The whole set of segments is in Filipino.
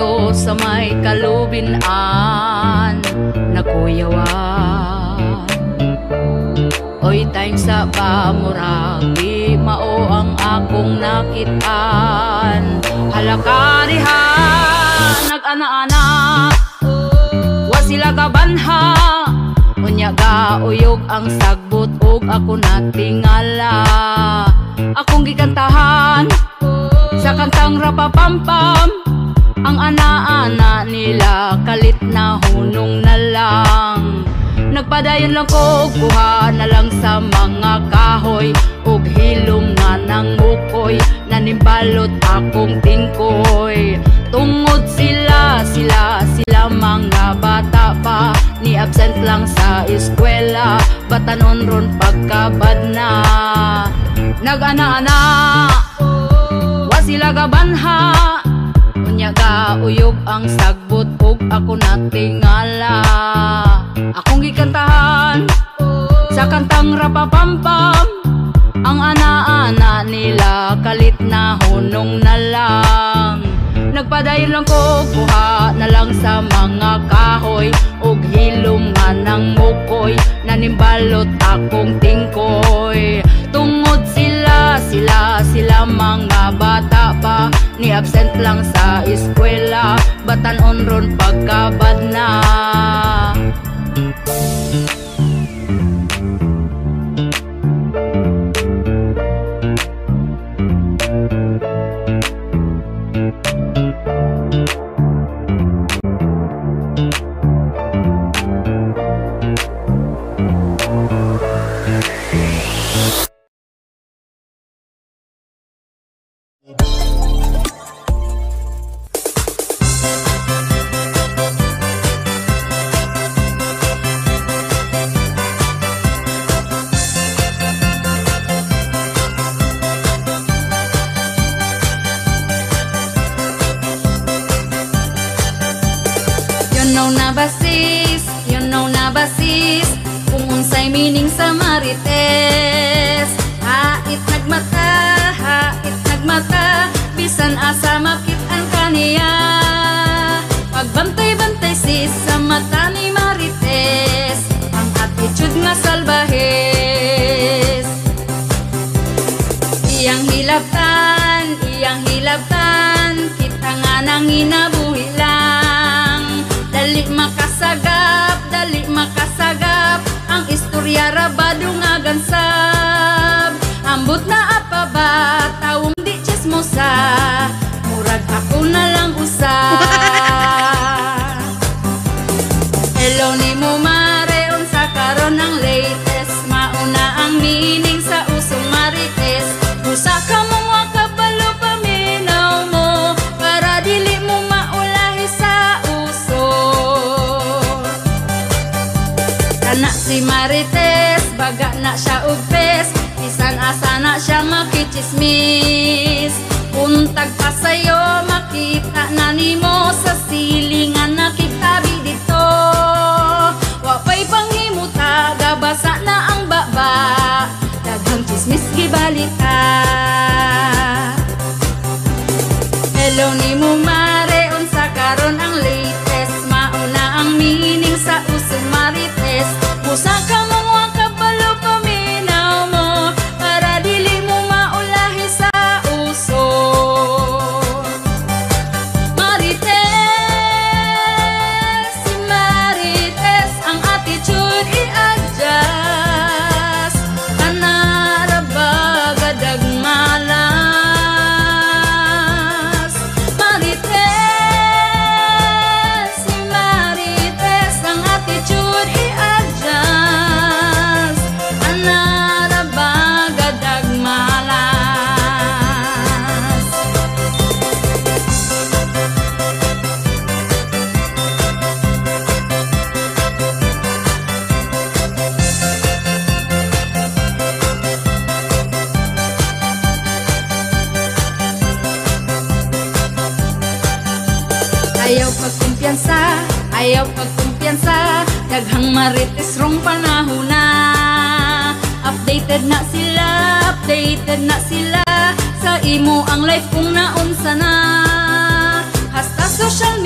dito sa may kalubinan nakuyawan. Oy time sa pamuragi mao ang akong nakitaan. Halaka diha nag-ana-ana wa sila gabanha. Unya gauyog ang sagbot ug ako natingala. Akong gikantahan sa kantang rapapampam. Ang ana-ana nila kalit na hunong na lang. Nagpadayon lang ko, buha na lang sa mga kahoy ug hilom nga ng ukoy. Nanimbalot akong tingkoy. Tungod sila mga bata pa. Ni absent lang sa eskwela, batanon ron pagkabad na. Nag-ana-ana, wa sila gabanha. Unya gauyog ang sagbot ug ako natingala. Akong gikantahan sa kantang rapapampam. Ang ana-ana nila kalit na hunong na lang. Nagpadayon lang ko, buha na lang sa mga kahoy ug hilom nga ng mukoy. Nanimbalot akong tingkoy. Tungod sila mga bata pa. Ni absent lang sa eskwela, batanon ron pagkabad na. You know na basis kung unsay meaning sa marites. Hait nagmata bisan asa makit-an kaniya. Pagbantay-bantay sis sa mata ni marites. Ang attitude nga salbahes. Iyang hilabtan kita nga nang inabuhi lang. Dali makasagap ang istorya rabado nga gansab. Ambot na apa ba tawong di chismosa, murag ako na lang usa. Hello ni mo mare, unsa karon ang latest? Mauna ang meaning sa usong marites. Usa ka mo nga kabalo paminaw mo, para dili mo maulahi sa uso. Kana si marites, baga na siya ugpes. Bisan asa na siya makichismis. Untag pa sa'yo, makita na nimo sa silingan nakitabi dito. Wapay panghimuta, gabasa na ang baba. Daghang chismis gibalita. Hello ni mo mare, unsa karon ang latest? Mauna ang meaning sa usong marites. Usa ka mo nga kabalo paminaw mo, para dili mo maulahi sa uso. Marites, si marites, ang attitude i-adjust. Kanara gadag malas. Marites, si marites, ang attitude i-adjust. Kanara gadag malas. Ayaw pagkumpiyansa, daghang marites rong panahon na. Updated na sila sa imo ang life kung naunsa na. Hasta social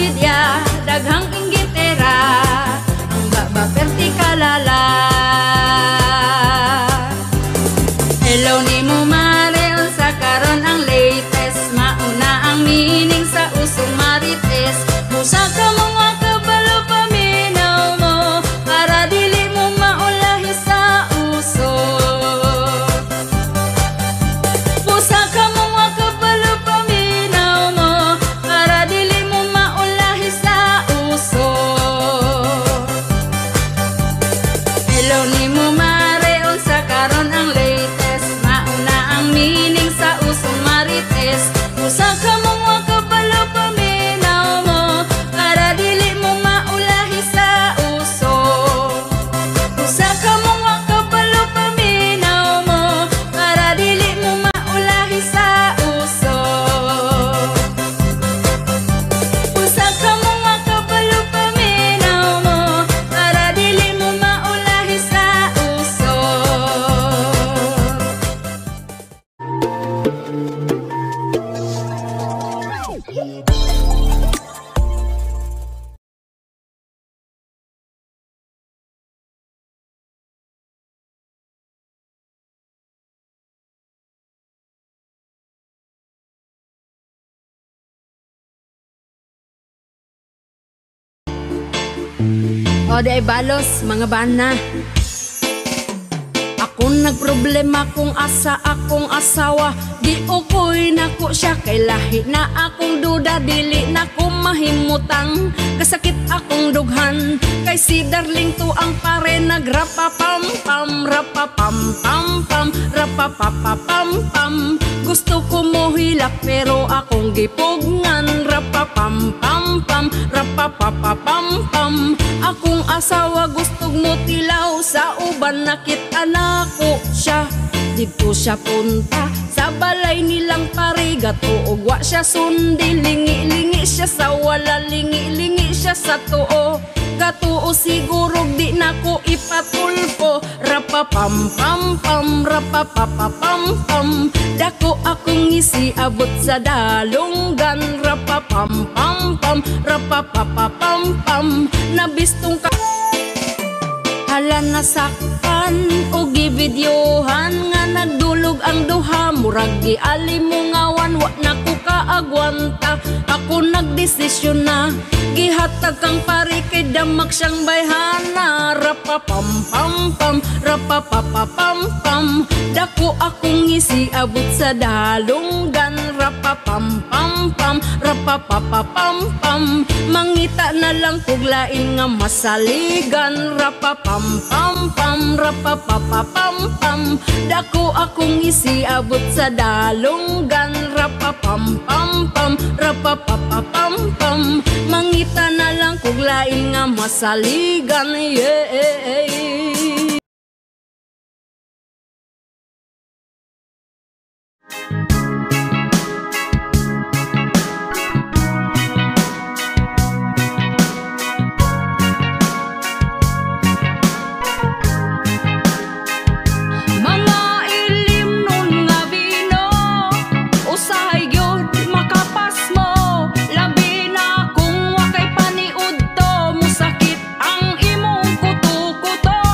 O di ay balos, mga bana. Ako nagproblema kung asa akong asawa. Di ukoy nako siya kay lahi na akong duda. Dili na ko mahimutang kasakit akong dughan. Kay si darling to ang pare nagrapapam pam rapapam pam pam rapapapam pam. Gusto ko mo hilak pero akong gipugngan. Rapapam pam pam rapapapam pam. Akong asawa gustog mo tilaw sa uban nakita nako siya. Dito siya punta sa balay nilang pare. Gatuog wa siya sundi. Lingi-lingi siya sa wala. Lingi-lingi siya sa tuo. Gatuo siguro di na ko ipatulpo. Rapapam pam pam rapapapam pam. Dako akong ngisi abot sa dalunggan. Rapapam pam pam rapapapam pam. Nabistong ka hala nasaktan o gibidyohan nga nagdulog ang duha. Murag gialimungawan wa na ko kaagwanta. Ako nagdesisyon na gihatag kang pare kay damak siyang bayhana. Rapapam pam pam rapapapam pam. Dako akong ngisi abot sa dalunggan. Rapapam pam pam rapapapam pam. Mangita na lang kuglain nga masaligan. Rapapam pam pam rapapapam pam. Dako akong ngisi abot sa dalunggan. Rapapam pam pam rapapapam pam. Mangita na lang kuglain nga masaligan. Yeah. Musakit ang imong kuto-kuto.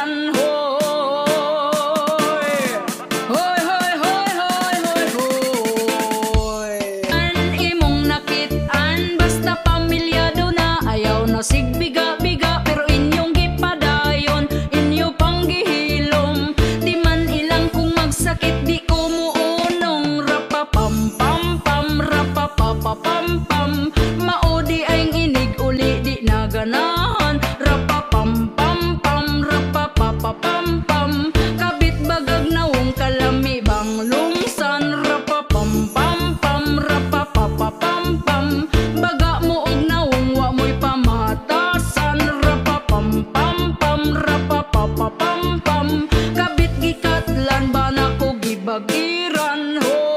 gibagiran. Hoy, hoy, hoy, hoy, hoy, hoy, hoy. An imong nakitaan basta pamilyado na, ayaw na sigbiga-biga pero inyong gipadayon, inyo pang gihilom. Di man ilang kung magsakit di ko muunong. Rapapam pam pam rapapapam pam, maudi aing inig uli di naganahan. Rapapam pam pam rapapapam pam, kabit bagag nawong kalami bang lungsan. Rapapam pam pam rapapapam pam, baga mo og nawong wa mo'y pamatasan. Rapapam pam pam rapapapam pam, kabit gikatlan ba na ko gibagiran.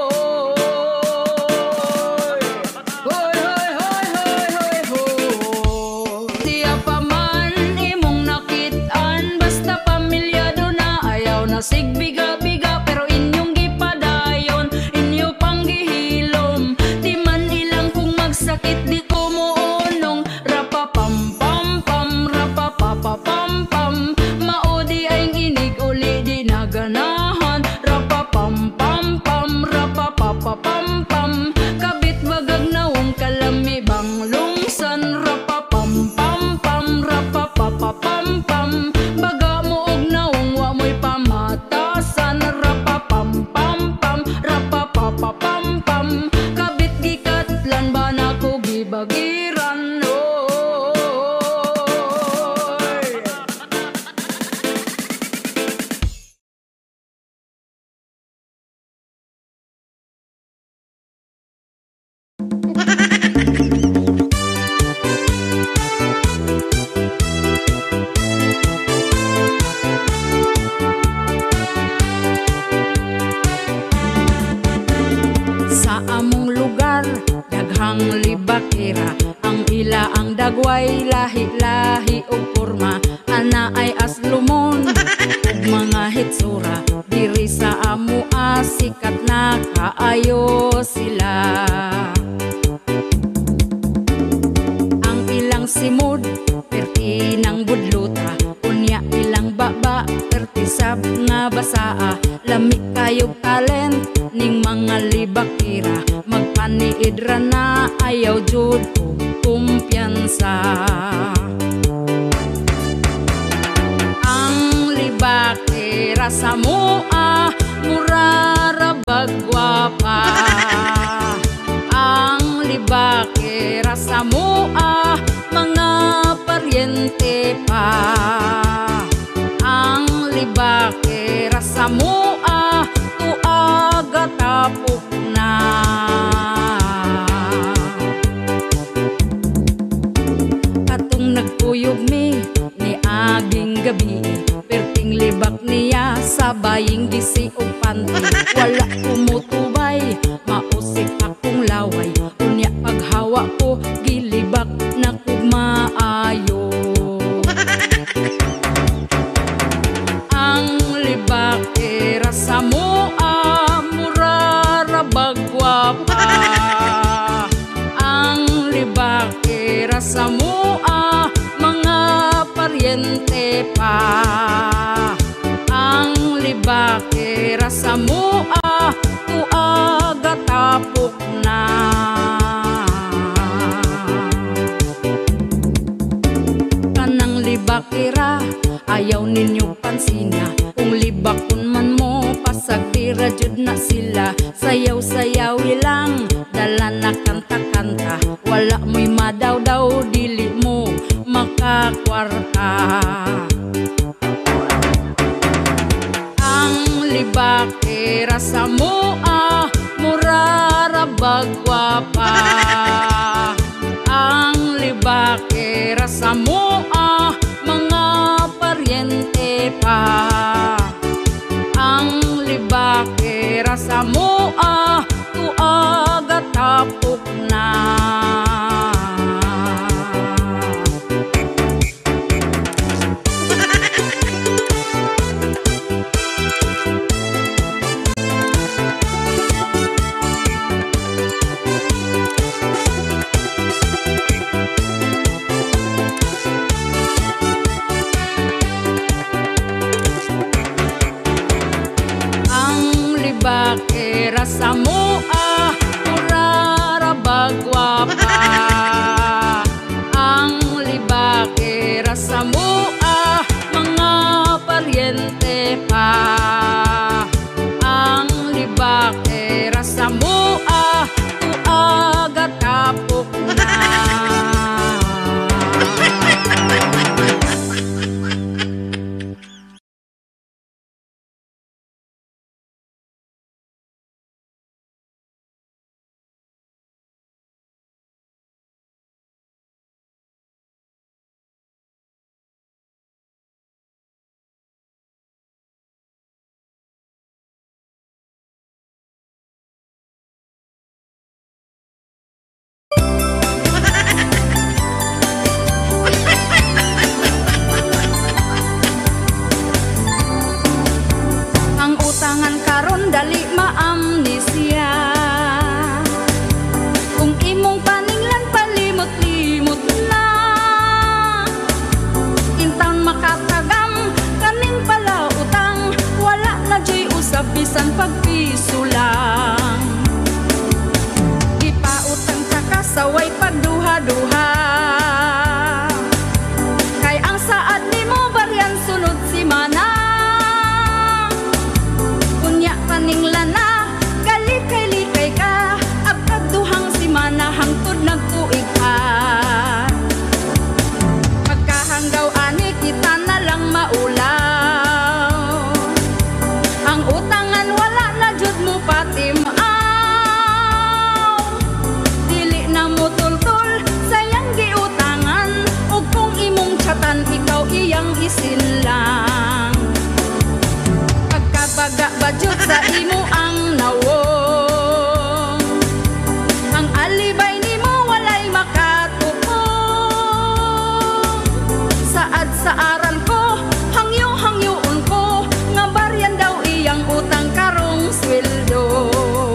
Hoy, hoy, hoy, hoy, hoy, hoy. Siya pa man imong nakitaan basta pamilyado na, ayaw na sigbiga-biga pero inyong gipadayon, inyo pang gihilom. Di man ilang kung magsakit di ko muunong. Rapapam pam pam rapapapam pam, maudi aing inig uli di naganahan. Rapapam pam pam rapapapam pam, kabit bagag nawong kalami bang lungsan. Rapapam pam pam rapapapam pam, baga mo og nawong wa mo'y pamatasan. Rapapam pam pam rapapapam pam, kabit gikatlan ba na ko gibagiran. Sa among lugar daghang libakira, ang ila ang dagway lahi-lahi og porma. Ana ay aslumon ug mga hitsura, diri sa amo sikat na kaayo sila. Ang ilang simod perti ng budluta, unya ilang baba perti sab nga basaa. Lami kayog talent ning mga libakira, magpaniidra na ayaw jud og kumpiyansa. Ang libakira sa mua murara bagwapa. Ang libakira sa mua mga paryente pa. Ang libakira sa mua tuaga tapok na. Katong nagpuyog mi ni aging gabi, perting libak niya sa baying gisi o panty. Wala kumutubay, mausik akong laway, unya paghawa ko gilibak na kugmaayo. Ang libakira sa mua murara bagwapa. Ang libakira sa mua mga paryente pa. Ang libakira sa mua tuaga tapok na. Kanang libakira ayaw ninyo pansinya, kung libakon man mo pasagtira jud na sila. Sayaw-sayaw ilang dala na kanta-kanta, wala mo'y madaw-daw dili mo makakwarta. Ang libakira sa mua murara bagwapa. Ang libakira sa mua mga paryente pa. Ang libakira sa mua tuaga tapok na. jud sa imo ang nawong. Ang alibay nimo walay makatupong. Saad sa aral ko, hangyo-hangyoon ko, nga baryan daw iyang utang karong sweldo.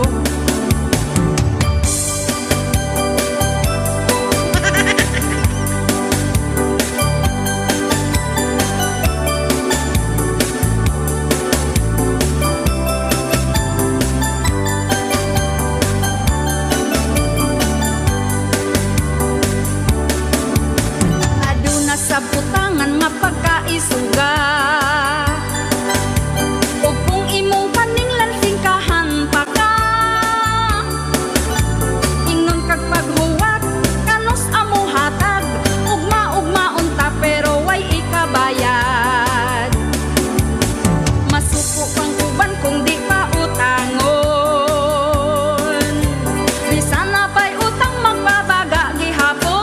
Sa butangan nga pagkaisuga, ug kung imong paninglan singkahan pa ka, ingnon kag paghuwat kanos amo hatag, ugma-ugma unta pero way ikabayad. Masuko pang uban kung di pa utangon, bisan na pa'y utang magbabaga gihapon.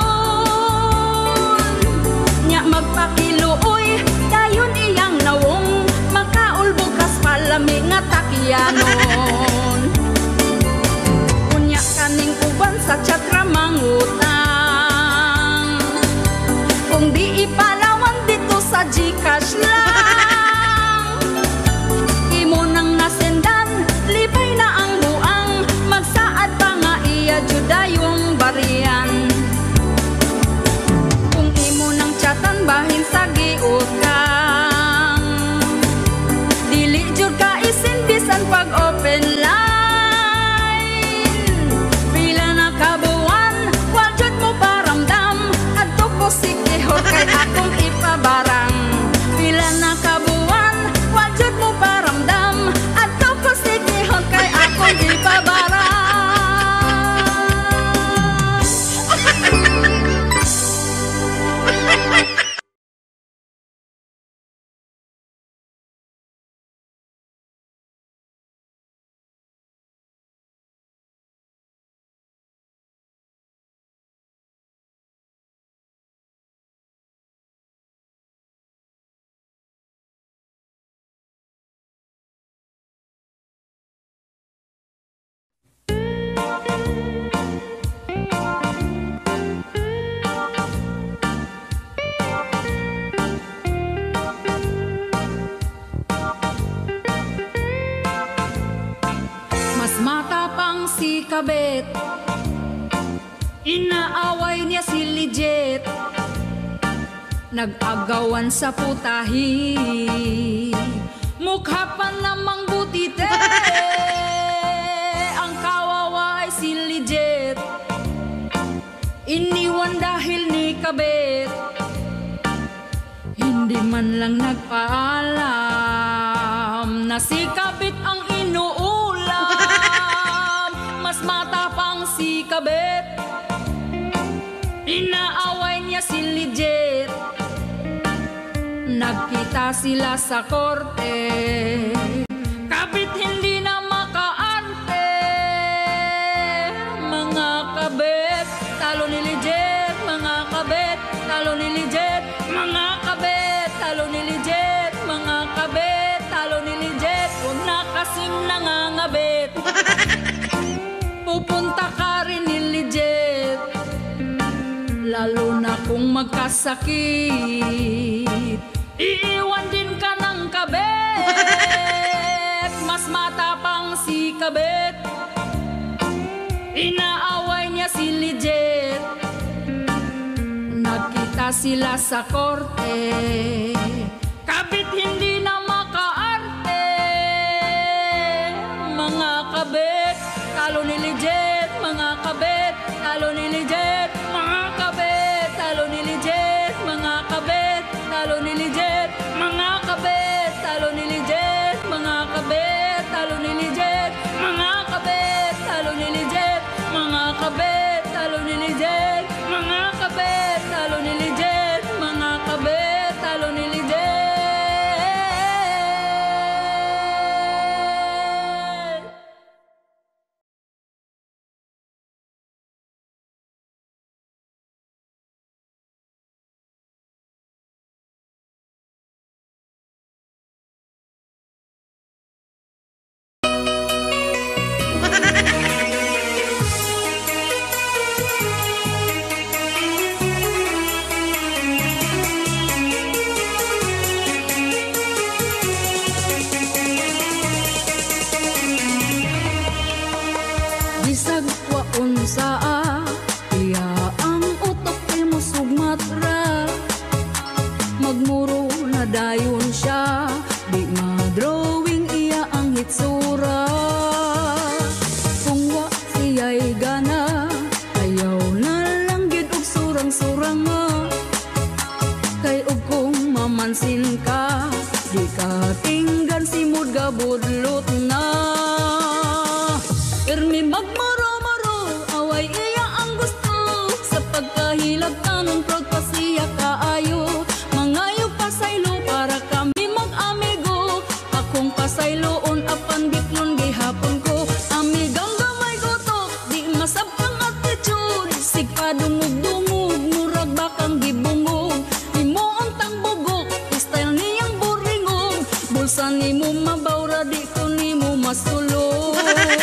Magpakiluoy, dayon iyang nawong, makaulbukas palami nga takyanon. Unya kaning uban sa tsatra mangutang, kung di ipalawan dito sa Gcash lang. Imo nang nasendan, libay na ang buang, magsaad pa nga iya judayong barian. Bahin sa giutang, dili jud ka isindisan pag open line. Pila na kabuan, wal jud mo paramdam, adto ko sikihor kay akong ipabarang. Pila na kabuan, wal jud mo paramdam, adto ko sikihor kay akong ipabarang. Matapang si Kabet, inaaway niya si Lijet, nag-agawan sa putahi, mukha pa namang butite. Ang kawawa ay si Lijet, iniwan dahil ni Kabet, hindi man lang nagpaalam na si Kabet ang inuulam. Mas matapang si Kabet, inaaway niya si Lijet, nagkita sila sa korte. Kabit hindi na makaante, mga Kabet, talo ni Lijet, mga Kabet, talo ni Lijet, mga Kabet, talo ni Lijet, mga Kabet, talo ni Lijet, huwag na kasing nangangabit. Pupunta ka rin ni Lijet, lalo na kung magkasakit, iiwan din ka ng Kabet. Mas matapang si Kabet, inaaway niya si Lijet, nagkita sila sa korte. Kabit hindi na makaarte, mga Kabet, talo ni Lijet, mga Kabet, talo ni Lijet, mga Kabet, talo ni Lijet, mga Kabet, talo ni Lijet, mga Kabet, talo ni Lijet, mga Kabet, talo ni Lijet, mga Kabet, talo ni Lijet, mga Kabet, talo ni Lijet, mga Kabet, talo ni Lijet, mga Kabet, talo ni Lijet. pagkabudlot na. Irmi magmaro-maro, away iya ang gusto. Sa pagkahilab tanon proud pa siya kaayo. Mangayo pasaylo para kami mag-amigo. Akong pasayloon apan bitlon gihapon ko. Amigang gamay gotok, di masabkang attitude. Sigpadungog-dungog, murag bakang gibungog. Imo tang bugok, style niyang buringog. Bulsa nimo mabawra, di ko nimo masulod.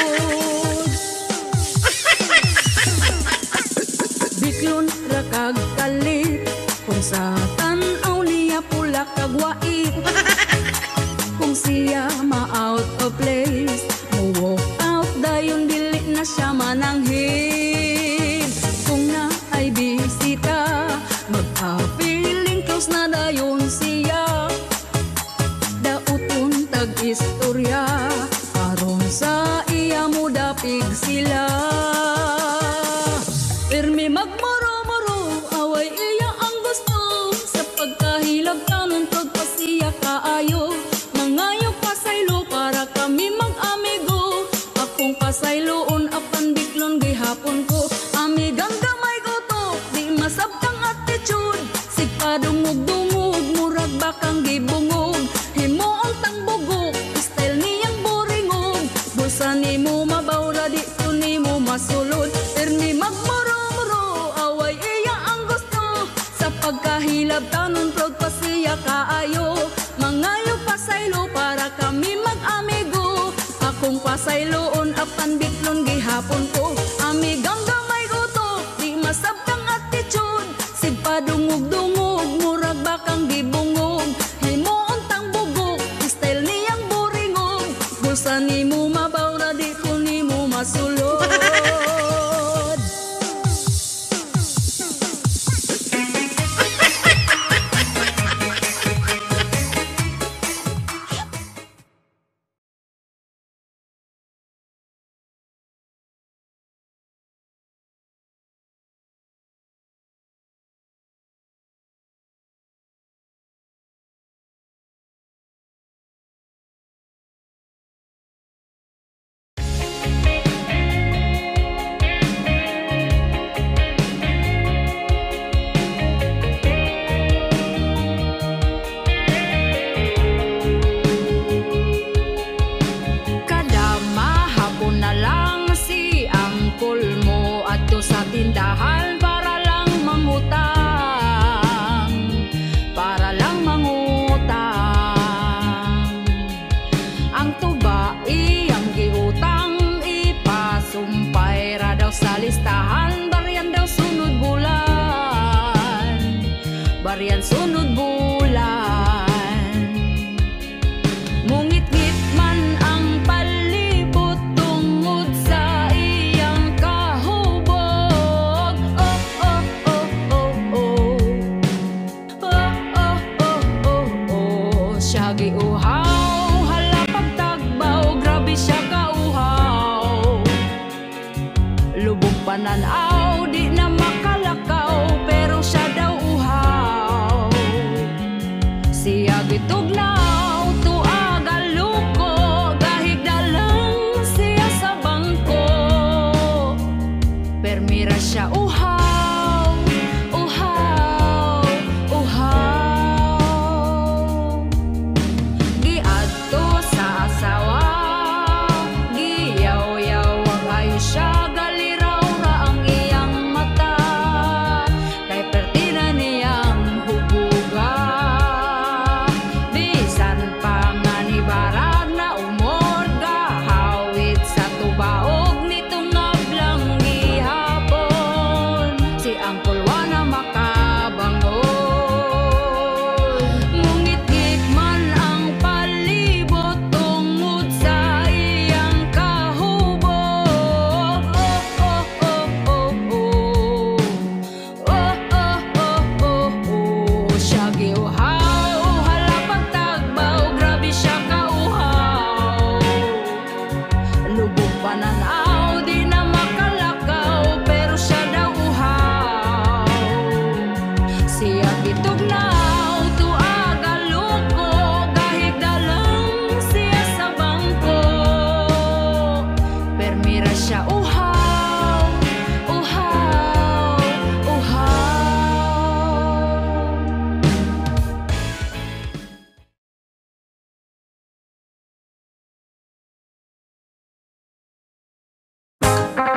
Biklon rakag kalit, kung sa tanaw niya pula kag wait. Kung siya ma-out of place, mo-walk out dayon dili na siya mananghid. Kung na ay bisita, magka-feeling close na dayon siya. Dauton tag-istorya, aron sa iya mo dapig sila. Irmi magmaro-maro, away iya ang gusto. Sa pagkahilab tanon proud pa siya kaayo. Mangayo pasaylo para kami mag-amigo. Akong pasayloon apan biklon gihapon ko. Amigang gamay gotok, di masabtang attitude. Sigpadungog-dungog, murag bakang gibungog. Himuon tang bugok, style niyang buringog. Bulsa nimo mabawra, di ko nimo masulod. Irmi magmaro-maro, away iya ang gusto. Sa pagkahilab tanon proud pa siya kaayo. Mangayo pasaylo para kami mag-amigo. Akong pasayloon apan bitlon gihapon ko. Amigang gamay gotok, di masabkang attitude. Sigpadungog-dungog, murag bakang gibungog. Himuon tang bugok, style niyang buringog. Bulsa nimo mabawra, di ko nimo masulod. Sa tindahan para lang mangutang, para lang mangutang. Ang tuba iyang giutang, ipasumpay ra daw sa listahan. Baryan daw sunod bulan, baryan sunod bulan. Mungit-ngit man ang palibot tungod sa iyang kahubog. Oh, oh, oh, oh, oh. Oh, oh, oh, oh, oh. Siya giuhaw, hala pagtagbaw, grabe siya kauhaw. Lubog pananaw, di na makalakaw, pero siya daw uhaw. Siya gitugnaw, tuag aluko, gahigda lang siya sa bangko. Permira siya uhaw, uhaw, uhaw. Giadto sa asawa, giyaw-yaw ang ayo siya, galiraw ra ang iya.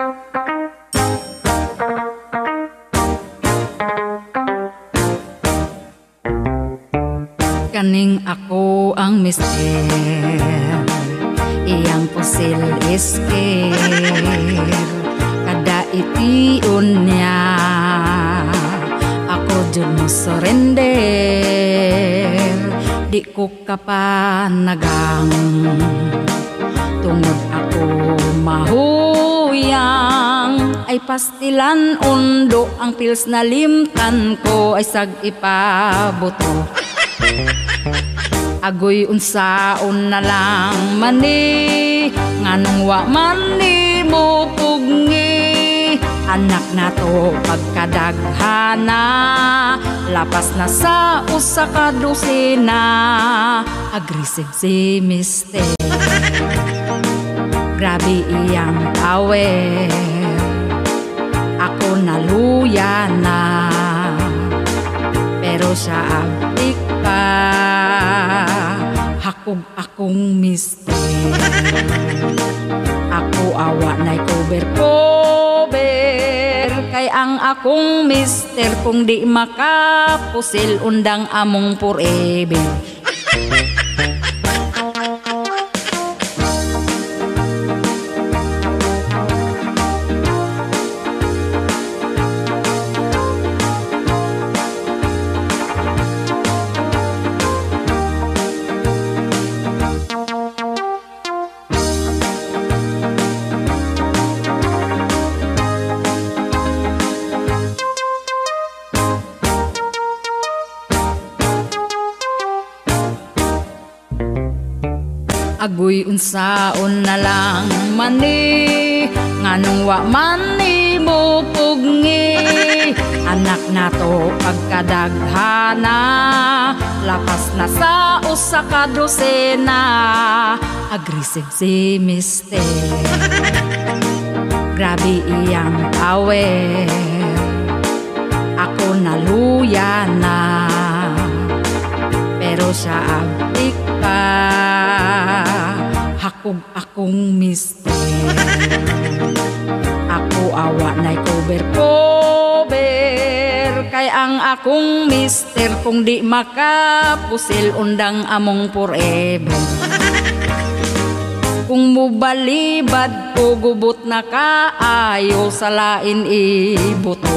Kaning ako ang mister, iyang pusil isker, kada itiun niya, ako jud mo surrender. Di ko kapanagang, tungod ako mahuyang, ay pastilan undo ang pils na limtan ko ay sag ipabuto. Agoy unsaon na lang mani, nganong wa mani mo pugni. Anak na to pagkadaghana, lapas na sa usa ka dosina. Aggressive si mister, grabe iyang tawer, ako naluya na, pero siya abdik pa. Hakog akong mister, ako awa na'y cover-cover, kay ang akong mister kung di makapusil undang among forever. Agoy unsaon na lang mani, nganong wa mani mo pugni. Anak na to pagkadaghana, lapas na sa usa ka dosena. Aggressive si mister, grabe iyang tawer, ako naluya na, pero siya abdik pa. Hakog akong mister, ako awa na'y cover-cover, kay ang akong mister kung di makapusil undang among forever. Kung mubalibad o gubot na kaayo, sa lain ibuto.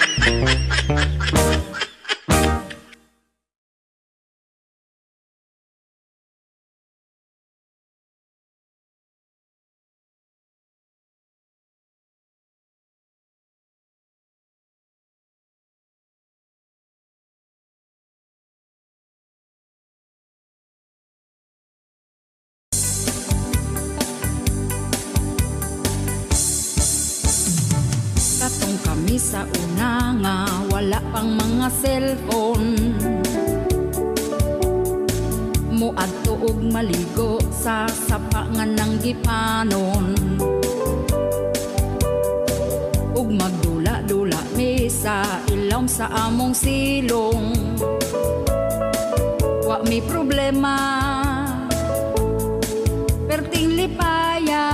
Katong kami sa una nga wala pang mga cellphone, muadto og maligo sa sapa nga nang gipanon, ug magdula-dula mi sa ilawom sa among silong. Wa mi problema, perting lipaya.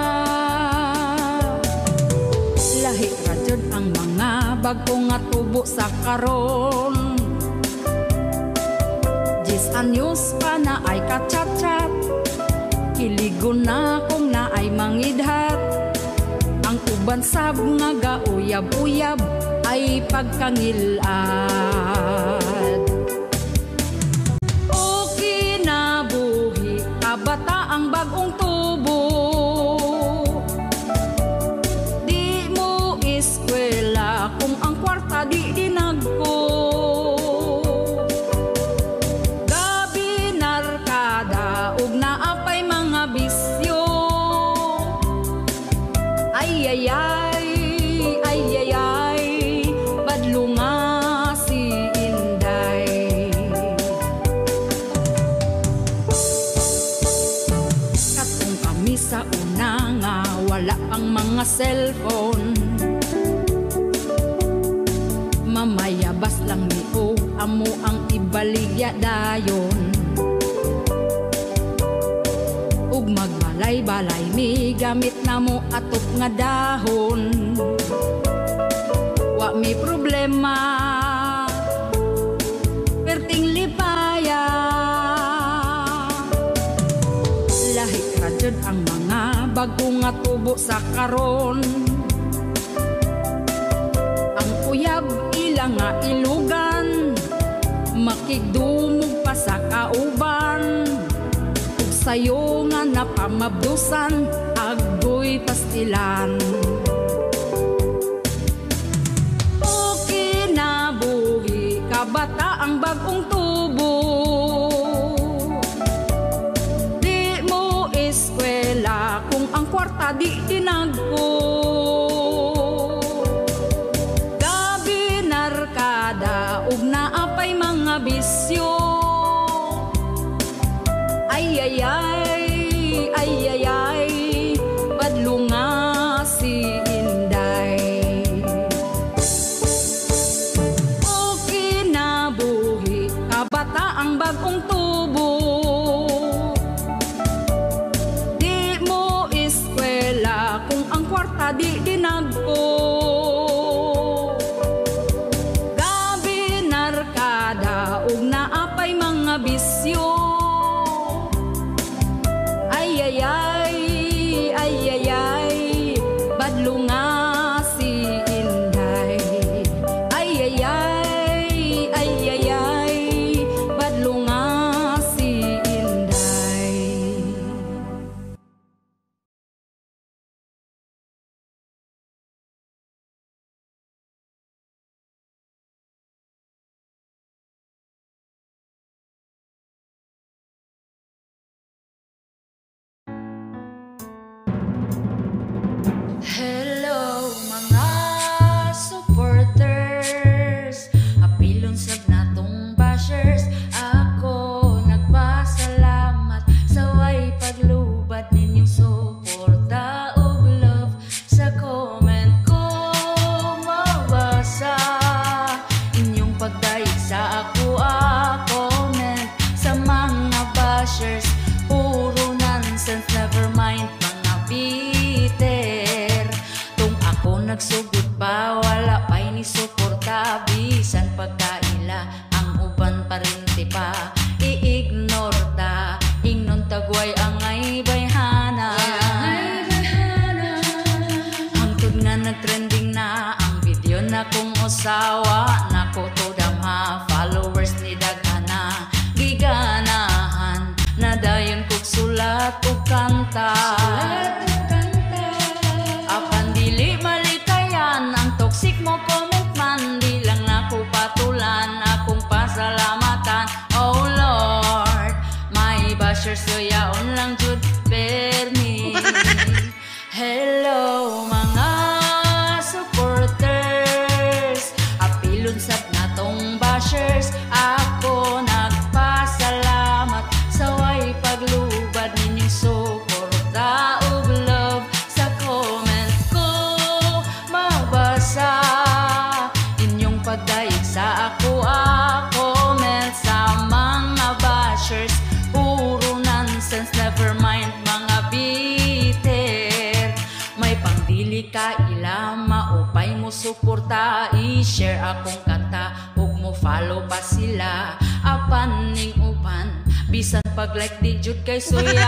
Lahi ra jud ang mga bago nga tubo sa karon. 10 anyos pa na ay kachat-chat, kiligon na kung na ay mangidhat. Ang uban sab nga gauyab-uyab ay pagkangilad. O kinabuhi kabata ang bagong tubo, di mo eskwela kung ang kwarta di dinagko. Gabi narkada ug naapay mga bisyo. Ay, badlo nga si Inday. Katong kami sa una nga wala pang mga cellphone, mamayabas lang ni o amo ang ibaligya dayon, ug magbalay Kay balay mi gamit na mo atop nga dahon. Wa mi problema, perting lipaya. Lahi ra jud ang mga bago nga tubo sa karon. Ang uyab ilang nga ilugan, makigdumog pa sa kauban. Ug sayo nga napamabdusan, agoy pastilan. O kinabuhi kabata ang bagong tubo, di mo eskwela kung ang kwarta di dinagko. Gabi narkada ug naapay mga bisyo. Ay ay ay, ay ay ay, badlo nga si Inday. O kinabuhi kabata ang bagong tubo, di mo eskwela kung ang kwarta di dinagko. Gabi narkada ug naapay mga bisyo. Ay ay ay, ay ay ay, badlo nga si Inday. Ay ay ay, ay ay ay, badlo nga si Inday. Hello mga supporters, apilon sab natong bashers. Ako nagpasalamat sa way paglubad ninyong suporta ug love. Sa comment ko mabasa inyong pagdaig sa ako. Comment sa mga bashers, puro nonsense, never mind mga bitter. Tung ako nagsugod pa, wala pa'y ni suporta. Bisan pagkaila, ang uban pa rin pa. I-ignore ta, ingnon tagway ang ay bayhana. Hangtod nga nag-trending na ang video na kung usawa. Nako to damha, followers ni daghana. Giganahan, nadayon kog sulat o kanta. Apan dili malikayan ang toxic mo comment man. Di lang ako patulan, akong pasalamatan. Oh Lord, my bashers suyaon lang jud permi. Hello mga supporters, apilon sab natong bashers. Ako nagpasalamat sa way paglubad ninyong suporta ug love. Sa comment ko mabasa inyong pagdaig sa ako. Comment sa mga bashers, puro nonsense, never mind mga bitter. May pangdili ka ila, maupay mo suporta. I-share akong kanta ug mo follow pa sila. Apan ning uban, bisan pag-like di jud kay suya.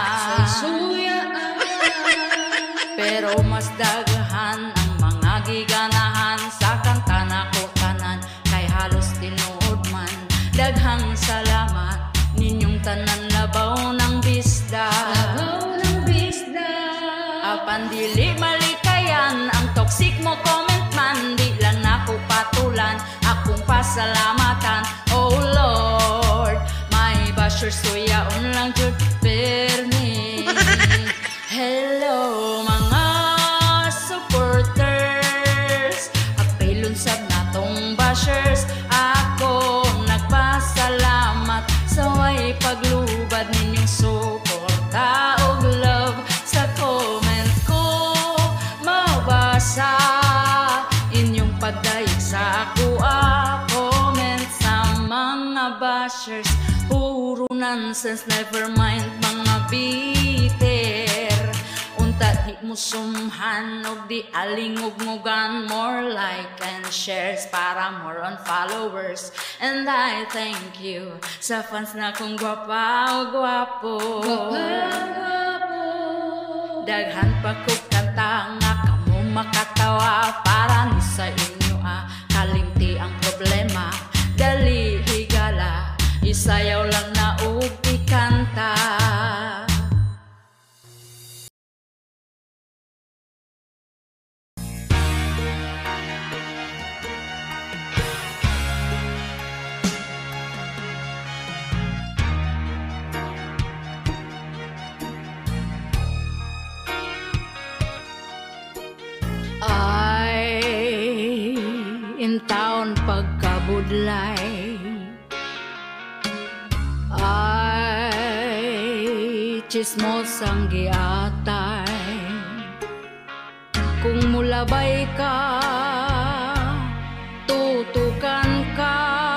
Pero mas daghan ang mga giganahan sa kanta nako tanan. Kay halos tinuod man, daghang salamat ninyong tanan. Labaw ng bisda, apan dili malikayan ang toxic mo comment man. Di lang nako patulan, akong pasalamatan. Oh Lord, my bashers suyaon lang jud permi. Hello mga supporters, apilon sab natong bashers. Ako nagpasalamat sa way paglubad ninyong suporta ug love. Sa comment ko mabasa inyong pagdaig sa ako. Comment sa mga bashers, puro nonsense, never mind mga bitter. musumhan og di alingugmugan. More like and shares para more on followers. And I thank you sa fans na kong gwapa o gwapo. Daghan pa ko kanta nga kamo makatawa para ni sa inyo kalimti ang problema. Dali higala, isayaw lang na upi kanta. In town pagkabudlay ay chismos ang giatay. Kung mulabay ka, tutukan ka.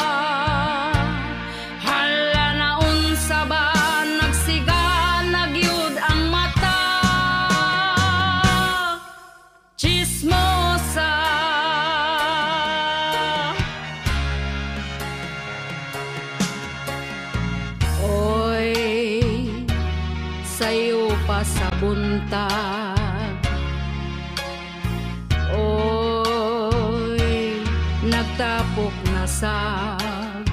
Hala na unsa ba nagsiga nagyud ang mata. Chismosa sayo pa sa buntag. Oy, nagtapok na sag.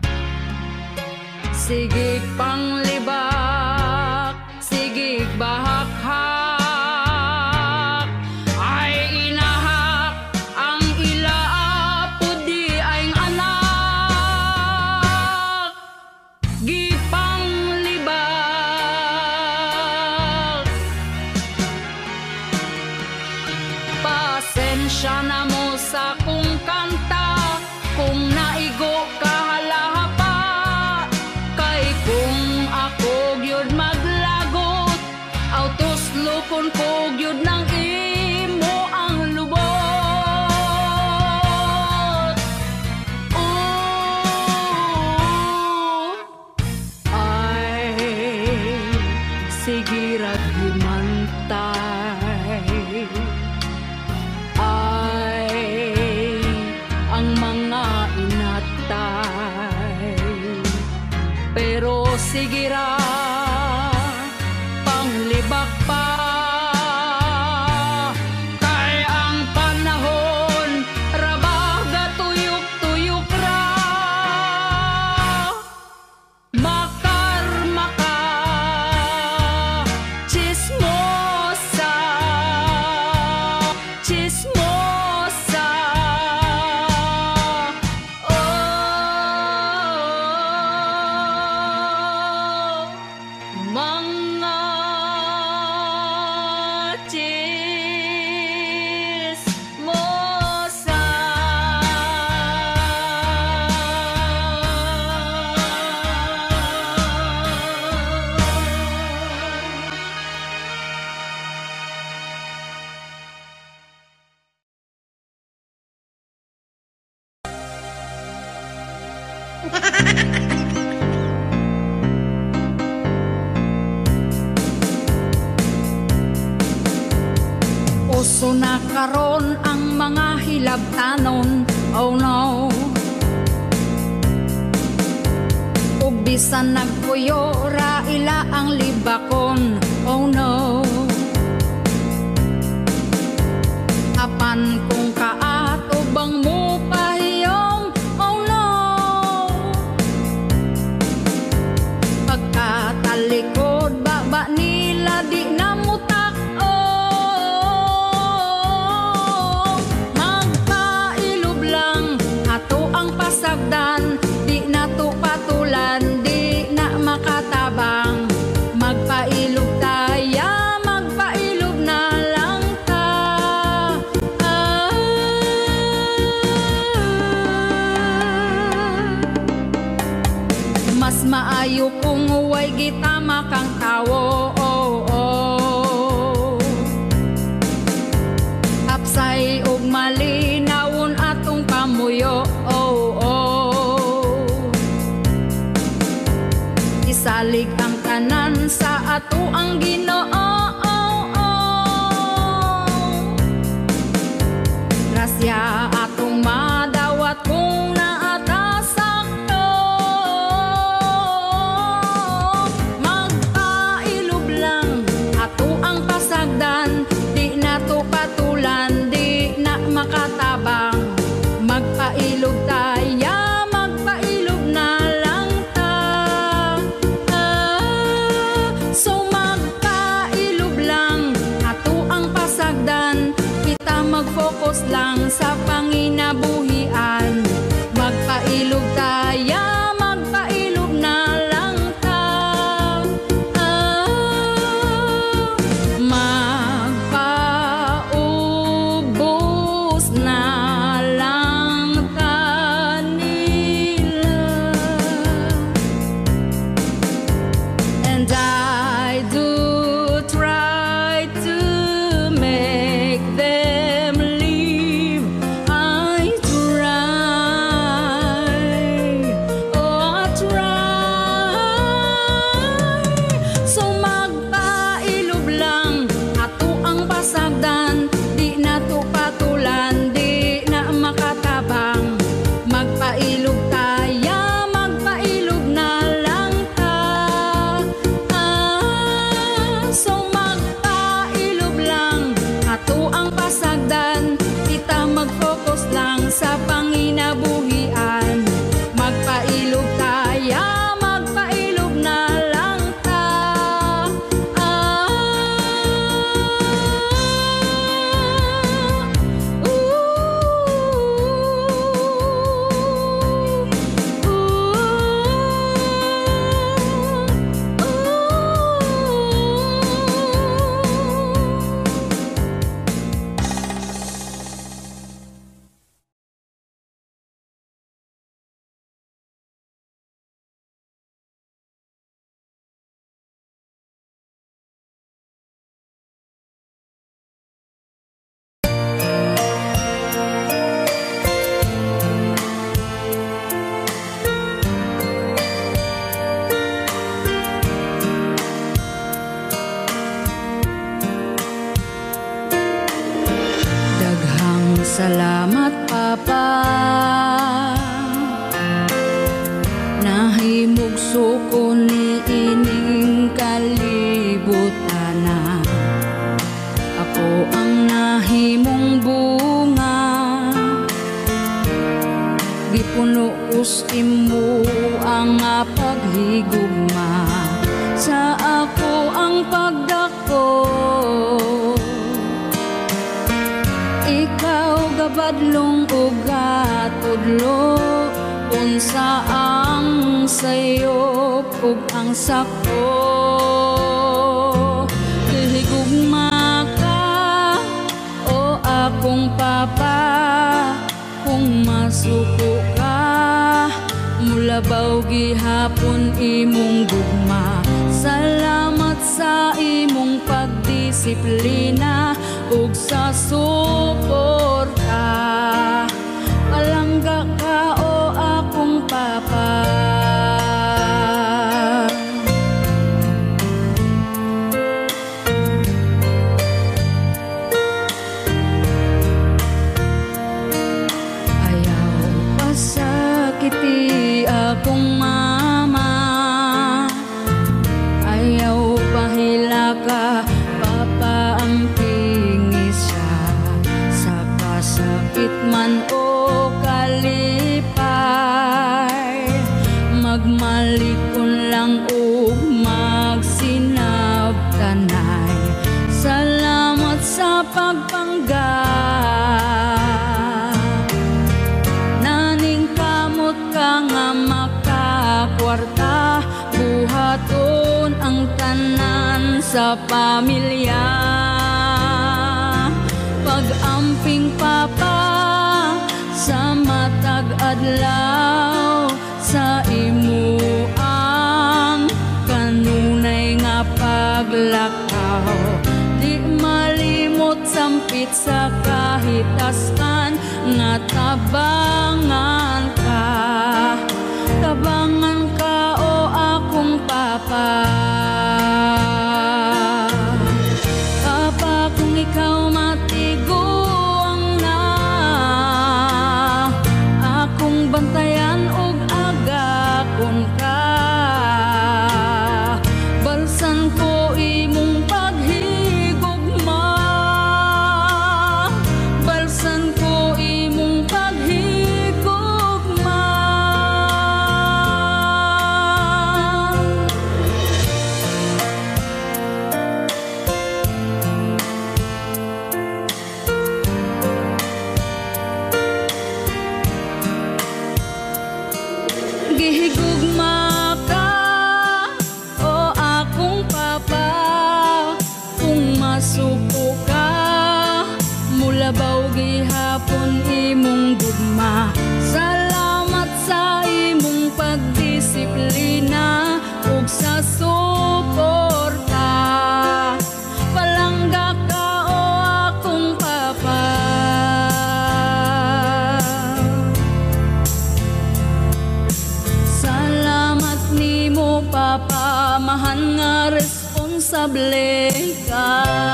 Sigig panglibak, sigig bahak-hak. Ay inahak ang ilaapod di ay anak. Gipanglibak pasensya na mo sa kong kanta. Kung naigo ka halahapa, kay kung ako gyud maglagot, autos lukon ko gyud ng imo ang lubot. Ay sige ra gimantay. Ang mga inatay, pero sige ra panglibak pa. Kay ang panahon rabaga tuyok-tuyok ra. Makar-maka chismosa, chismosa. Mga chismosa. Uso na karon ang mga hilabtanon, oh no. Ug bisan nagpuyo ra ila ang libakon, oh no. Apan kung kaato bang mo pahiyong, oh no. Pagkatalikod baba nila di na mutak. Pasagdan, di na to patulan, di na makatabang. Magpailog taya, magpailog na lang ta. Mas maayo kung huway gitama kang tawo. Apsay og malinawon atong pamuyo. Isalig ang tanan sa ato ang Ginoo. lang sa panginabuhian. Magpailog taya, magpailog na lang ta. Magpaubos na lang ta nila. And I do try to make them leave. I try, oh I try. So magpailog lang ato ang pasagdan, di na to patulan, di na makatabang. Magpailog taya, magpailog na lang ta. So magpailog lang ato ang pasagdan, kita mag-focus lang sa panginabuhian. Magpailog taya, magpailog na lang ta. Daghang salamat Papa, nahimugso ko ni ining kalibutana. Ako ang nahimong bunga, gipuno imo ang paghigugma. Sa ako ang pagdako, ikaw gabadlong ug gatudlo. Unsa ang sayop ug ang sako, higugma ka o akong Papa. Kung masuko ka, mulabaw gihapon imong gugma. Salamat sa imong pagdisiplina ug sa suporta. Palangga ka o akong Papa. Ayaw pasakiti akong mama, ayaw pahila ka Papa, ang tingis siya sa kasakit man o kalipay. Magmalikon lang o magsinabtanay. Salamat sa pagpangga, naning kamot ka nga makakwarta. Buhaton ang tanan sa pamilya. Pag-amping Papa sa matag adlaw, sa imo ang kanunay nga paglakaw. Di malimot sampit sa kahitaskan nga tabangan ka. Tabangan ka o akong Papa. Papa, kung ikaw matiguang na, akong bantayan og agakon ka. Balsan ko imong paghigugma, balsan ko imong paghigugma. suko ka, mulabaw gihapon imong gugma. Salamat sa imong pagdisiplina ug sa suporta. Palangga ka o akong papa. Salamat nimo papa, mahan nga responsable ka.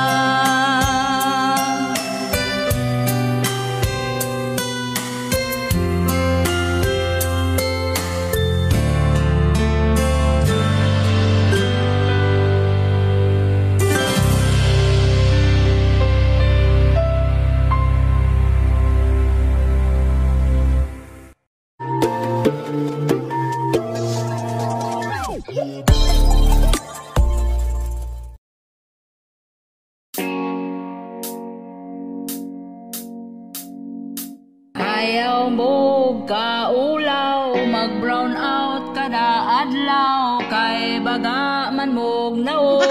Ayaw mo kaulaw, mag-brown out kada adlaw, kay baga man mog naong.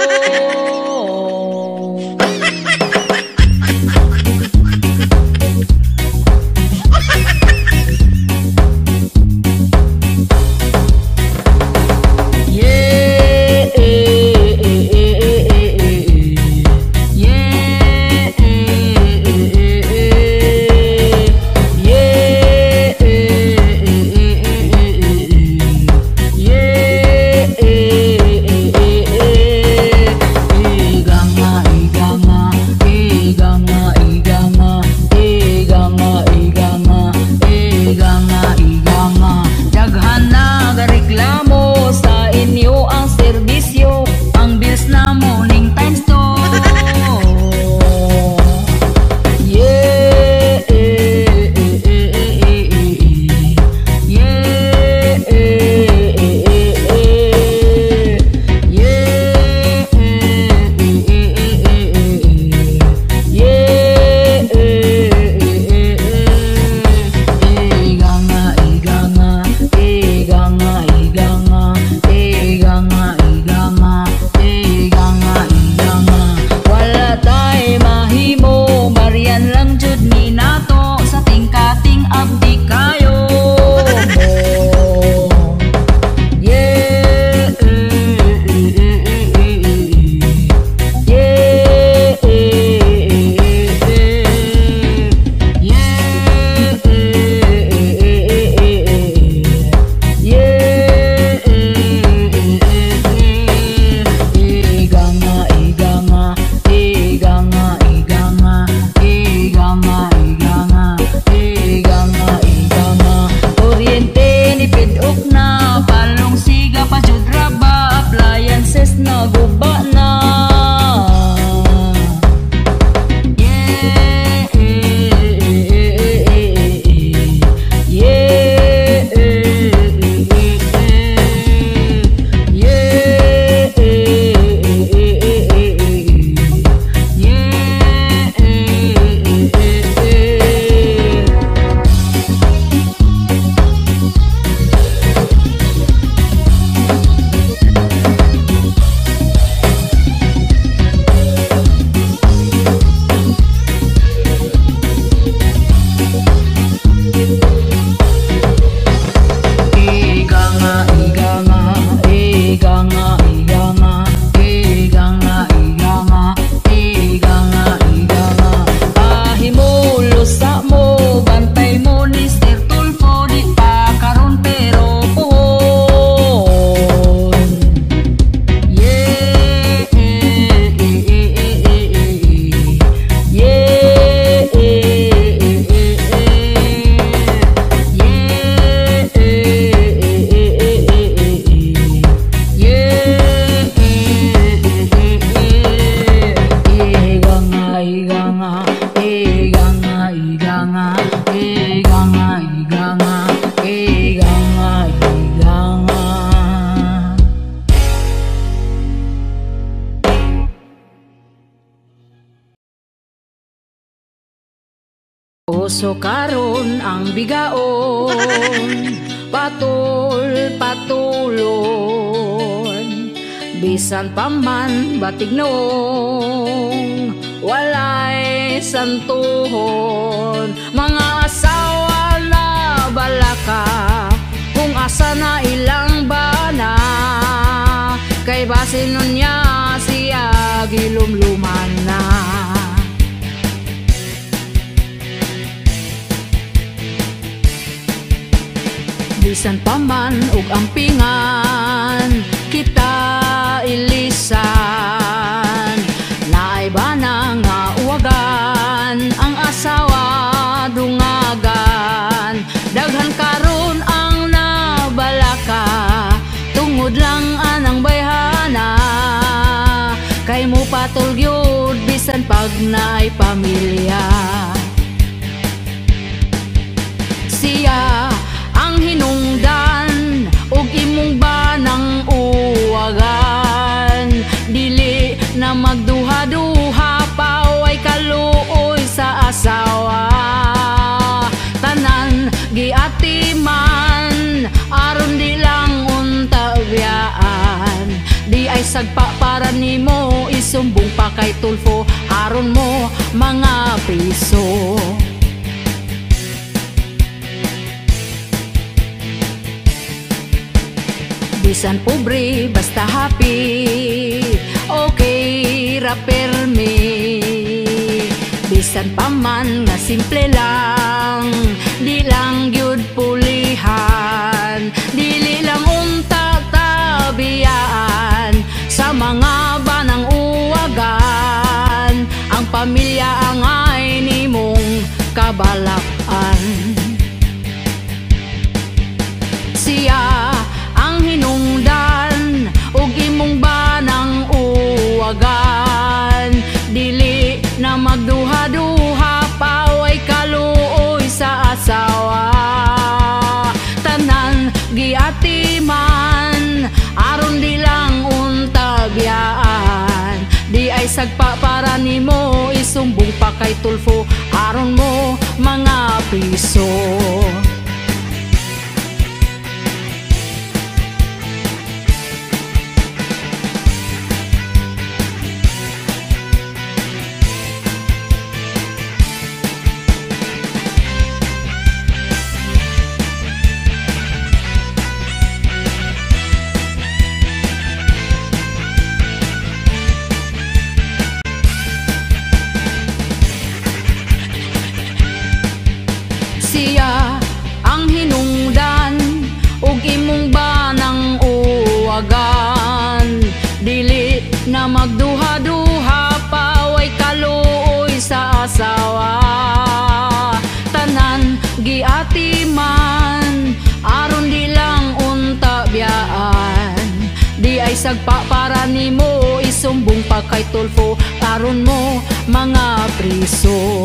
Uso karon ang bigaon, patulon, bisan paman batig noong walay santuhon. Mga asawa na balaka, kung asa na ilang bana, kay basin nun niya siya gilumluman na. Bisan pa man ug ampingan kita ilisan, naay bana nga uwagan ang asawa dungagan. Daghan karon ang nabalaka, tungod lang anang bayhana, kay mo patulgyod bisan pag naay pamilya. Siya ang hinungdan ug imong banang uwagan, dili na magduha-duha pa way kaluoy sa asawa. Tanan giatiman aron di lang untabyaan, di ay sagpa para nimo isumbong pa kay Tulfo aron mo mga piso. Bisan pobre basta happy, okay ra permi. Bisan pa man nga simple lang, di lang gyud pulihan, dili lang unta tabiyaan sa mga banang uwagan. Ang pamilya angay nimong kabalakan. Siya ang hinungdan ug imong banang uwagan, dili na magduha-duha pa way kaluoy sa asawa. Tanan giatiman aron di lang untabyaan, di ay sagpa para nimo isumbong pa kay Tulfo aron mo mga piso. Siya ang hinungdan ug imong banang uwagan, dili na magduha-duha pa way kaluoy sa asawa. Tanan giatiman aron di lang untabyaan, di ay sagpa para nimo isumbong pa kay Tulfo aron mo mga priso.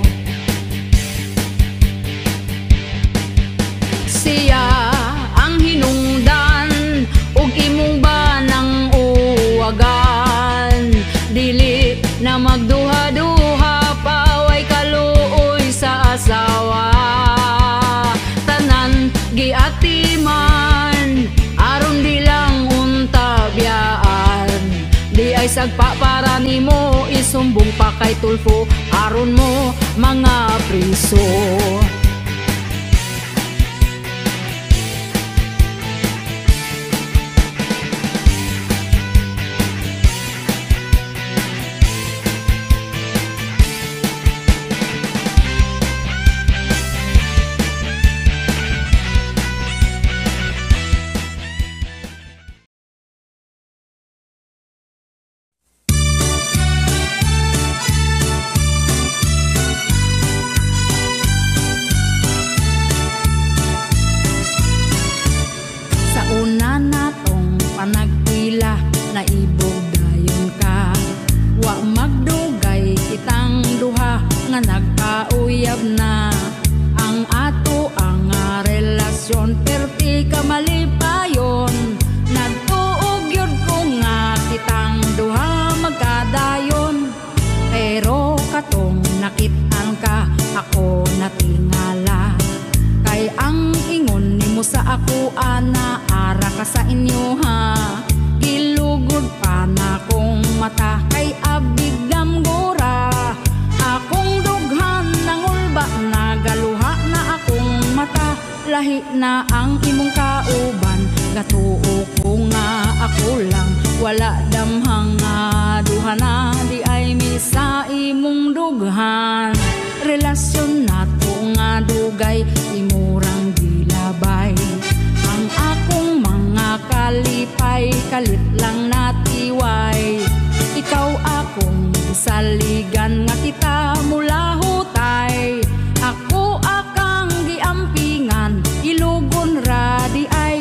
Siya ang hinungdan ug imong banang uwagan, dili na magduha-duha pa way kaluoy sa asawa. Tanan giatiman aron di lang untabyaan, di ay sagpa para nimo isumbong pa kay Tulfo aron mo mga priso. Panagpila na ibog dayon ka, wa magdugay kitang duha nga nagkauyab na. Ang ato ang relasyon perti ka malipayon, nagtuog yun ko nga kitang duha magkadayon. Pero katong nakitaan ka ako natingala, kay ang ingon nimo sa ako ana ara ka sa inyo ha. Gilugod pa na kong mata kay abig damgura, lahi na ang imong kauban. Gatuo ko nga ako lang, wala damhang nga duha na, di ay misa imong dughan. Relasyon nato nga dugay, imurang gilabay. Ang akong mga kalipay, kalit lang natiway. Ikaw akong saligan nga kita mula hutay. Ako akang giampingan, ilugon ra di ay.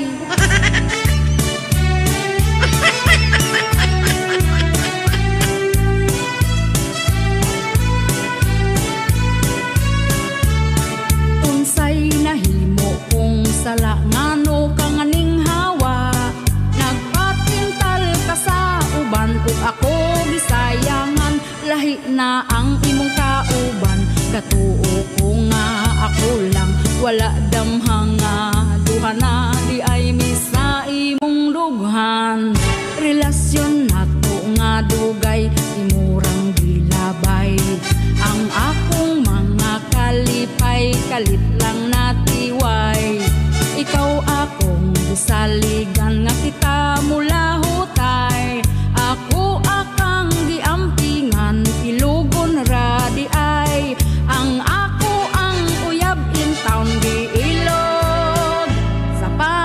Unsay nahimo kung sala ngano kang aning hawa. Nagpatintal ka sa uban ug ako gisayangan. Lahi na ang imong kauban, gatuo ko nga ako lang, wala damhang nga duha na, di ay misa imong dughan. Relasyon nato nga dugay, imurang gilabay. Ang akong mga kalipay, kalit lang natiway. Ikaw akong saligan nga kita mula hutay. Ako akang giampingan, ilugon ra di ay. Ang ako ang uyab in town, giilog sa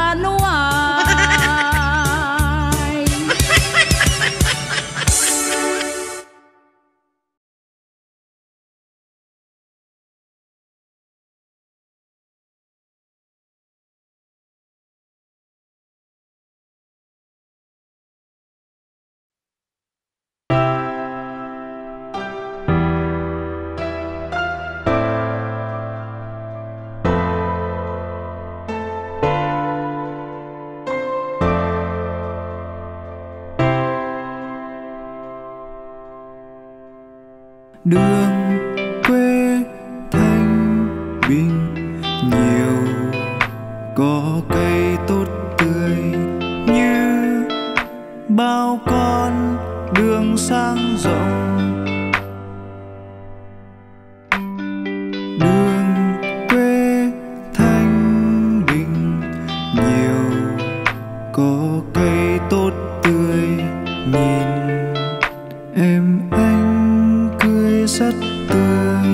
panuay. Đường quê thanh bình nhiều, có cây tốt tươi như bao con đường sang rộng. Đường quê thanh bình nhiều, có cây tốt tươi, nhìn em anh cười rất tươi.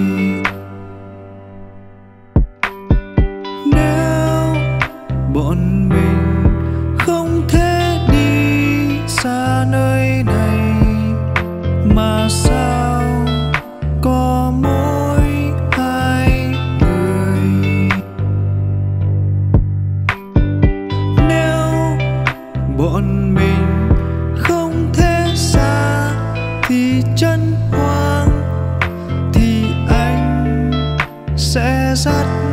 Nếu bọn mình không thể đi xa nơi này, mà sao có mỗi hai người? Nếu bọn mình không thể xa thì chân hoang, thì anh sẽ dắt